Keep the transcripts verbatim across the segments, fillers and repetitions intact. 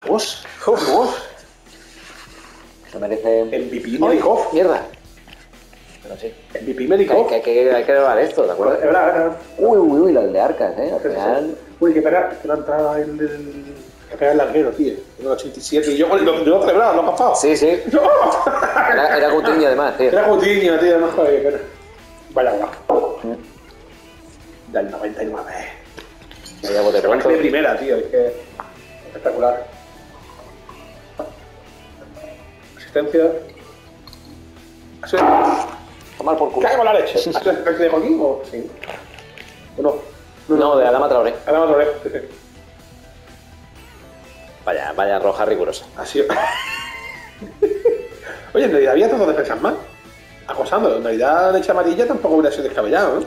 Vamos, vamos. Se merece... M V P Medikov. Mierda. Pero sí. M V P Medikov. Que, que, que hay que grabar esto, ¿de acuerdo? Es verdad, es verdad. Uy, uy, uy, el de Arcas, ¿eh? Al final... Uy, que pega, que no entraba el... el... Que pega el larguero, tío. En el ochenta y siete. Y yo, lo, lo, lo he celebrado, lo he pasado. Sí, sí. Era, era Coutinho, además, tío. Era Coutinho, tío, no joder, pero... Vaya guapo. Del noventa y nueve. Vaya bote pronto. De primera, tío, es que... Espectacular. Asistencia... ¿Eso es? Tomar por culo. ¿Cae con la leche? ¿Eso es asistencia de Joaquín o...? Sí. ¿O no? No, no, de Adama Traoré. Adama Traoré. Vaya, vaya roja rigurosa. Así. Oye, en realidad había dos defensas más. Acosando. En realidad leche amarilla tampoco hubiera sido descabellado, ¿no?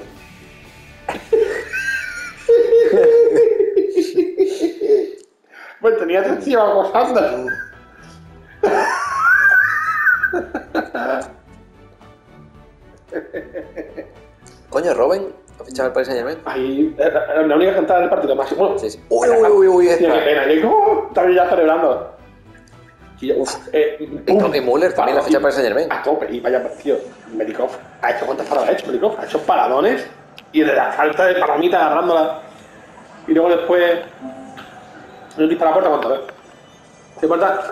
Pues tenía tres tíos acosando. Coño, Robben ha fichado el Paris Saint-Germain. Ahí, era la única cantada del partido máximo. Sí, sí. Uy, uy, uy, uy, Tío, qué esta. pena. Yo, ¡oh! También ya celebrando. Y yo, uf, eh, Y Tony Müller también la ficha para el Saint-Germain. A tope. Y vaya, tío, Medikov ha hecho cuántas paradas ha hecho, Medikov. Ha hecho paradones y de la falta de palomita agarrándola. Y luego después... No dispara la puerta, ¿cuánto? ¿Eh? ¿Qué puerta?